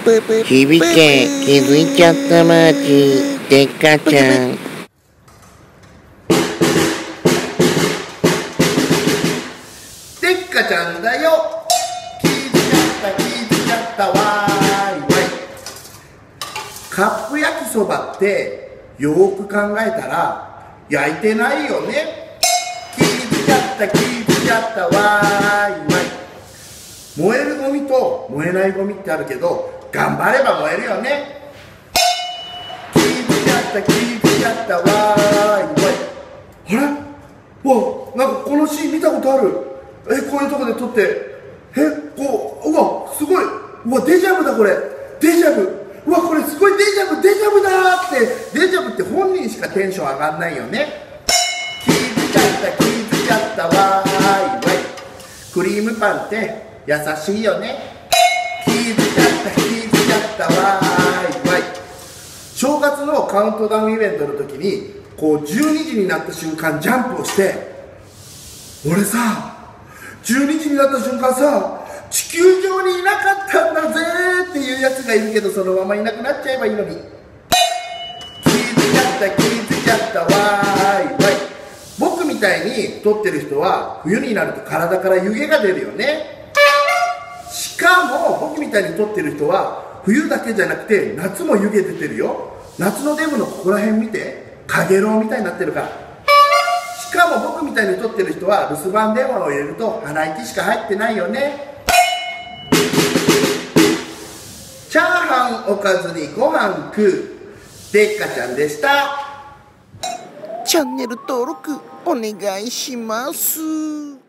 響け、気づいちゃったマーチ、でっかちゃん。 でっかちゃんだよ。気づいちゃったわーいわい。カップ焼きそばってよーく考えたら焼いてないよね。気づいちゃったわーいわい。燃えるゴミと燃えないゴミってあるけど、頑張れば燃えるよね。気づいちゃったわーいわい。あれ、わ、なんかこのシーン見たことある。こういうとこで撮って、うわ、すごい、うわ、デジャブだこれ、デジャブ、うわ、これすごいデジャブだーって、デジャブって本人しかテンション上がんないよね。気づいちゃったわーいわい。クリームパンって優しいよね。気づいちゃったわーいわい。正月のカウントダウンイベントの時にこう12時になった瞬間ジャンプをして、俺さ12時になった瞬間さ、地球上にいなかったんだぜーっていうやつがいるけど、そのままいなくなっちゃえばいいのに。気づいちゃったわーいわい。僕みたいに撮ってる人は冬になると体から湯気が出るよね。しかも僕みたいに撮ってる人は冬だけじゃなくて夏も湯気出てるよ。夏のデブのここら辺見て、かげろうみたいになってるから。しかも僕みたいに撮ってる人は留守番電話を入れると鼻息しか入ってないよね。チャーハンおかずにご飯食う、でっかちゃんでした。 チャンネル登録お願いします。